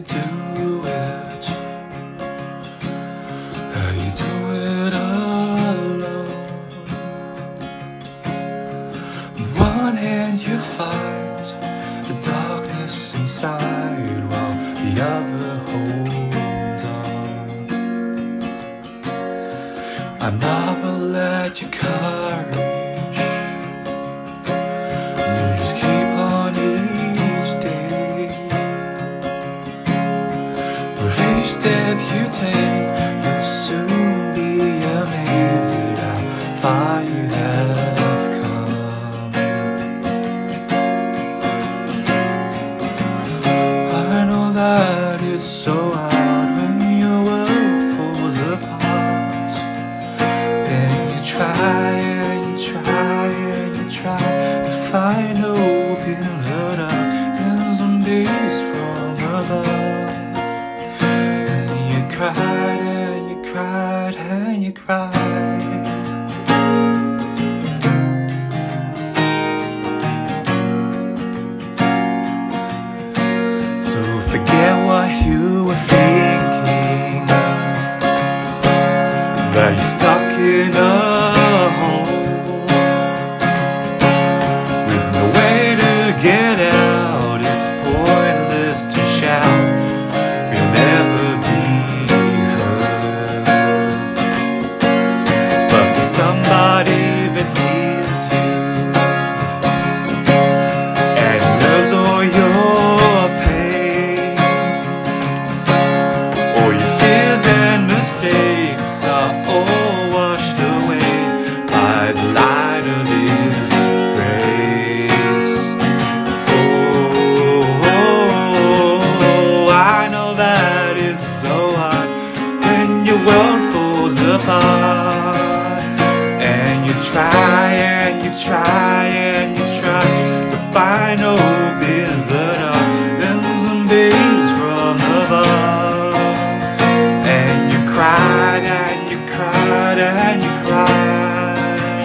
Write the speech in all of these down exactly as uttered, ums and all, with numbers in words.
do it, how you do it alone. On one hand you fight the darkness inside, while the other holds on. I marvel at your courage, you just keep on each day. With each step you take, you'll soon be amazed at how far you have come. I know that it's so hard when your world falls apart, and you try and you try and you try to find hope in the dark and zombies from above. And you cried and you cried and you cried. So forget what you were thinking, that you're stuck in a hole with no way to get out. It's pointless to shout, you'll never be heard. But there's somebody that hears you and knows all your pain. All your fears and mistakes are all washed away by the light of His grace. Oh, oh, I know that it's so hard when your world falls apart, and you try and you try and you try to find hope in the dark and zombies from above. And you cried and you cried and you cried.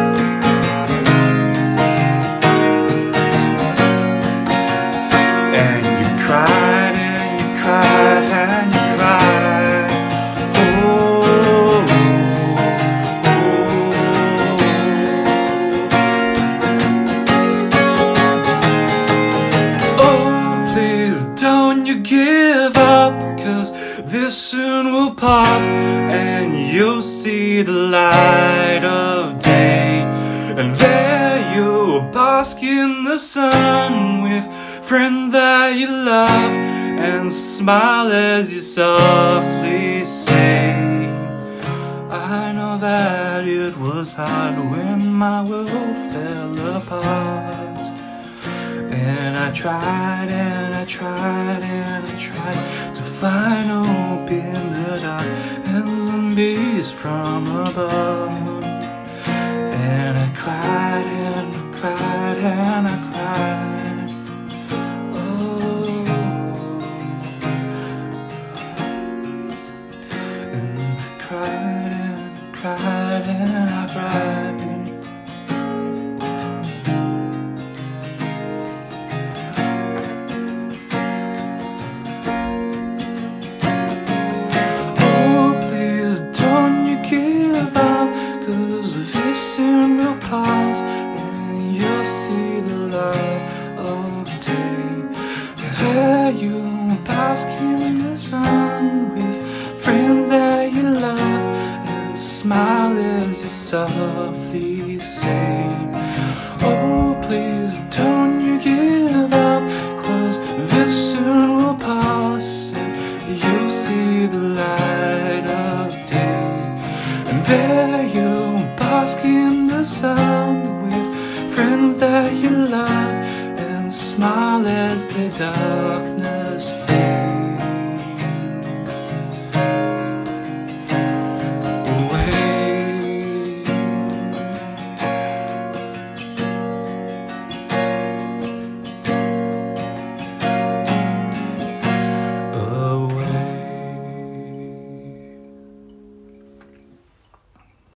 And you cried and you cried and you cried. Oh, oh, oh, please don't you give up, 'cause this soon will pass, and you'll see the light of day. And there you'll bask in the sun with friends that you love, and smile as you softly say, I know that it was hard when my world fell apart. And I tried and I tried and I tried to find hope in the dark and zombies from above. And I cried and I cried and I cried. Oh, and I cried and I cried and I cried. Give up, 'cause this soon will pass, and you'll see the light of day. There you'll bask in the sun with friends that you love, and smile as you softly say, oh, please don't you give up, 'cause this soon will pass, and you'll see the light of day. And there you'll bask in the sun with friends that you love, and smile as the darkness